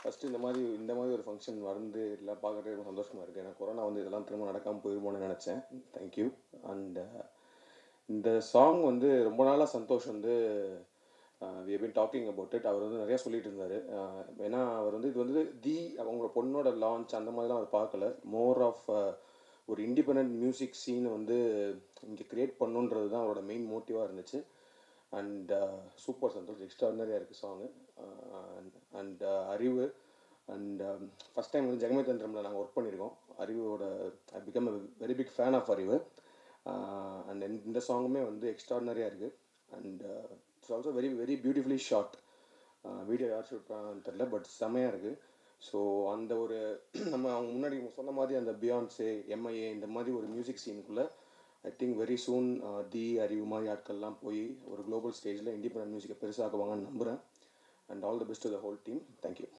First இந்த மாதிரி ஒரு ஃபங்க்ஷன் வந்து எல்லாம் பார்க்கறதுக்கு ரொம்ப சந்தோஷமாக இருக்குது. ஏன்னா கொரோனா வந்து இதெல்லாம் திரும்ப நடக்காமல் போயிருமோன்னு நினச்சேன். தேங்க்யூ. அண்ட் இந்த சாங் வந்து ரொம்ப நாளாக சந்தோஷ் வந்து we have been talking about it. அவர் வந்து நிறையா சொல்லிட்டு இருந்தார். ஏன்னா அவர் வந்து இது வந்து அவங்களோட பொண்ணோட லான்ச் அந்த மாதிரிலாம் அவர் பார்க்கல. மோர் ஆஃப் ஒரு இண்டிபெண்ட் மியூசிக் சீனை வந்து இங்கே க்ரியேட் பண்ணுன்றது தான் அவரோட மெயின் மோட்டிவாக இருந்துச்சு. அண்ட் சூப்பர் சந்தோஷ், எக்ஸ்ட்ராடினரியாக இருக்குது song. And Arivu and first time வந்து ஜெகமே தந்திரமில் நாங்கள் ஒர்க் பண்ணியிருக்கோம். அறிவோட I become a very big fan of Arivu. And இந்த சாங்குமே வந்து எக்ஸ்ட்ராடினரியாக இருக்குது. And it's also very very beautifully shot. Video யார் ஷூட் பண்ணான்னு தெரில, பட் செம்மையாக இருக்குது. ஸோ அந்த ஒரு நம்ம அவங்க முன்னாடி சொன்ன மாதிரி அந்த பியான்ஸே எம்ஐஏ இந்த மாதிரி ஒரு மியூசிக் சீனுக்குள்ளே I think very soon Arivu மாதிரி ஆட்கள்லாம் போய் ஒரு குளோபல் ஸ்டேஜில் இண்டிபெண்டன்ட் மியூசிக்கை பெருசாக்குவாங்கன்னு நம்புகிறேன். And all the best to the whole team. Thank you.